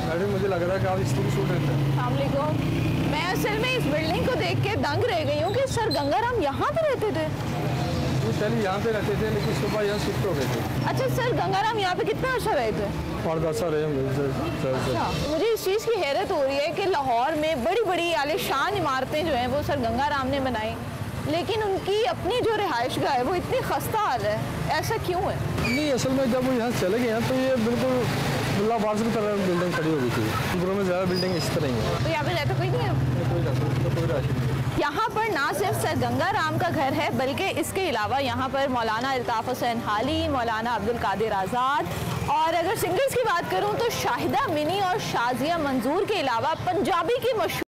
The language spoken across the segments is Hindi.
मैडम मुझे लग रहा है कि आप स्त्री सूट रहते हैं। अस्सलाम वालेकुम। मैं असल में इस बिल्डिंग को देख के दंग रह गई हूँ कि सर गंगाराम यहाँ पे रहते थे। पहले यहाँ पे रहते थे लेकिन सुबह यहाँ शिफ्ट हो गए थे। अच्छा सर गंगाराम यहाँ पे कितना अर्सा रहे थे? और 10 साल रहे। अच्छा, मुझे इस चीज़ की हैरत हो रही है कि लाहौर में बड़ी बड़ी आलीशान इमारतें जो हैं वो सर गंगाराम ने बनाई, लेकिन उनकी अपनी जो रिहाइशगाह है वो इतनी खस्ता हाल है, ऐसा क्यों है? नहीं, असल में जब वो यहाँ चले गए हैं तो ये बिल्कुल मुल्लाबाज की तरह बिल्डिंग खड़ी हो गई थी। इंदौर में ज़्यादा बिल्डिंग इस तरह ही है। तो यहाँ पे रहता कोई नहीं है? कोई राशि नहीं। यहाँ पर ना सिर्फ सर गंगाराम का घर है बल्कि इसके अलावा यहाँ पर मौलाना अल्ताफ़ हुसैन हाली, मौलाना अब्दुल कादिर आज़ाद, और अगर सिंगर्स की बात करूँ तो शाहिदा मिनी और शाजिया मंजूर के अलावा पंजाबी की मशहूर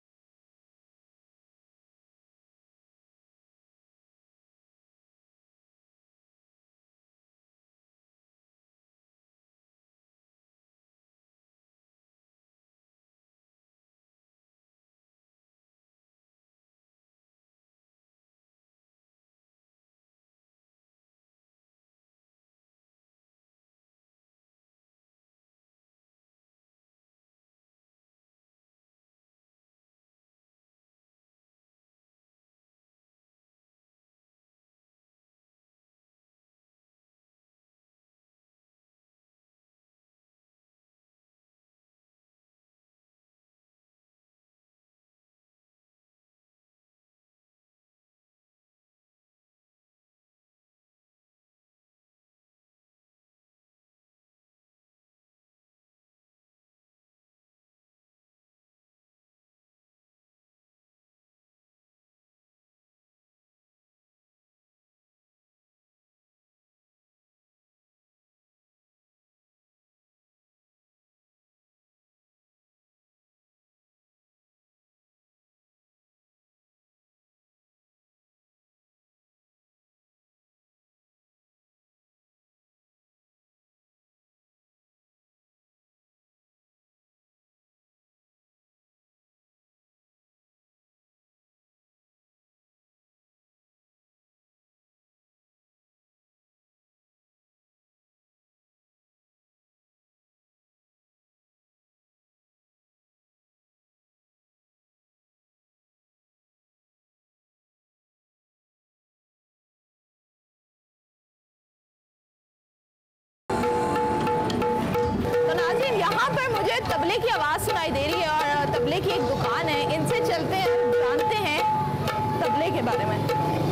तबले की आवाज़ सुनाई दे रही है और तबले की एक दुकान है, इनसे चलते हैं जानते हैं तबले के बारे में।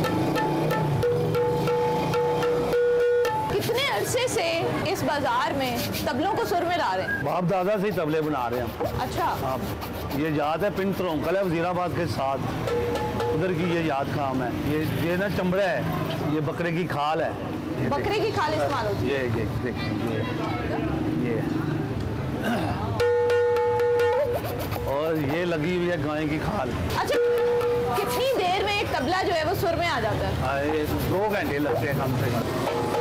कितने अरसे से इस बाजार में तबलों को सुर में ला रहे हैं? बाप दादा से ही तबले बना रहे हैं। अच्छा, आप ये याद है पिंड त्रोंकल है वजीराबाद के साथ, उधर की ये याद खाम है। ये ना चमड़ा है, ये बकरे की खाल है। बकरे की खाल इस्तेमाल होती है। ये देखिए और ये लगी हुई है गाय की खाल। अच्छा, कितनी देर में एक तबला जो है वो सुर में आ जाता है? 2 घंटे लगते हैं कम से कम।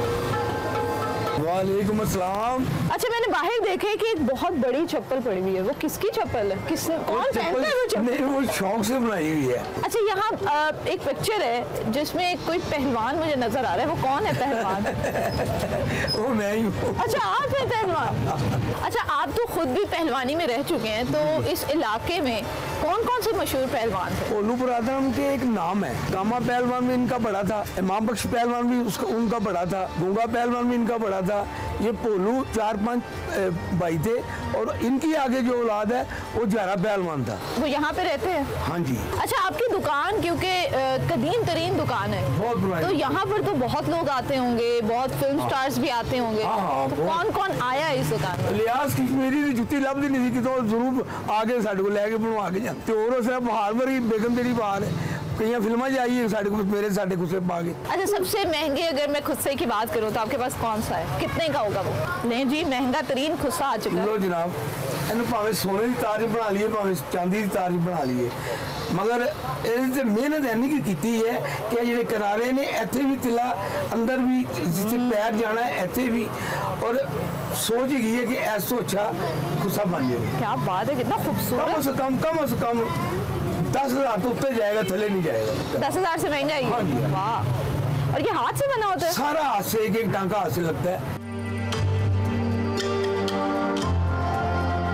वालेकुम अस्सलाम। अच्छा, मैंने बाहर देखे कि एक बहुत बड़ी चप्पल पड़ी हुई है, वो किसकी चप्पल है? किसने, कौन पहनता है वो चप्पल? नहीं, वो शौक से बनाई हुई है। अच्छा, यहाँ एक पिक्चर है जिसमें कोई पहलवान मुझे नजर आ रहा है, वो कौन है पहलवान? वो मैं ही हूँ। अच्छा, आप हैं पहलवान। अच्छा, आप तो खुद भी पहलवानी में रह चुके हैं, तो इस इलाके में कौन कौन से मशहूर पहलवान थे? पोलू पुरातन के एक नाम है, कामा पहलवान भी इनका बड़ा था, इमाम बख्श पहलवान भी उनका बड़ा था, गूंगा पहलवान भी इनका बड़ा था। ये पोलू 4-5 भाई थे और इनकी आगे जो औलाद है वो जारा पहलवान था। वो यहाँ पे रहते हैं? हाँ जी। अच्छा, आपकी दुकान क्योंकि कदीम तरीन दुकान है, बहुत पुरानी, तो यहाँ पर तो बहुत लोग आते होंगे, बहुत फिल्म स्टार्स भी आते होंगे। तो कौन कौन आया इस दुकान में? लिहाज कश्मीरी की जुत्ती लभदी नहीं थी तो जरूर आगे साढ़े को लैके बनवा के जाते। और सिर्फ बाहर वरी बेगम तेरी बाहर है, कई फिल्म जाइए साढ़े को मेरे साढ़े को से पागे। अच्छा, सबसे महंगे अगर मैं खुस्से की बात करूँ तो आपके पास कौन सा है? कितने का होगा वो? नहीं जी, महंगा तरीन खुस्सा आ चुका है। लो जनाब, इन्हें भावे सोने की तारीफ बना लिए, भावे चांदी की तारीफ बना लिए, मगर ये मेहनत इन्नी की है कि जो करारे ने इतने भी तिला अंदर भी जिसे पैर जाना है इतने भी, और सोच गई है कि ऐसा अच्छा खुस्सा बन जाए। क्या बात है, कितना खूबसूरत। कम से कम 10,000 तो ऊपर जाएगा, थले नहीं जाएगा। 10,000 से महंगा ही? हाँ जी। वाह। और ये हाथ से बना होता है? सारा हाथ से, एक टांका हाथ से लगता है।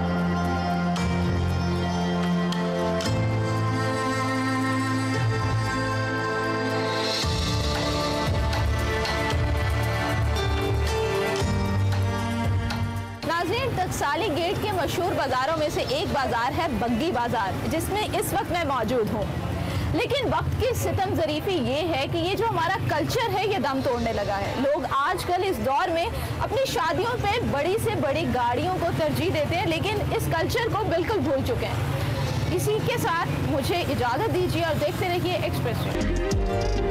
टकसाली गेट के मशहूर बाज़ारों में से एक बाज़ार है बग्गी बाज़ार, जिसमें इस वक्त मैं मौजूद हूँ। लेकिन वक्त की सितम ज़रीफ़ी ये है कि ये जो हमारा कल्चर है ये दम तोड़ने लगा है। लोग आजकल इस दौर में अपनी शादियों पे बड़ी से बड़ी गाड़ियों को तरजीह देते हैं, लेकिन इस कल्चर को बिल्कुल भूल चुके हैं। इसी के साथ मुझे इजाज़त दीजिए और देखते रहिए एक्सप्रेस।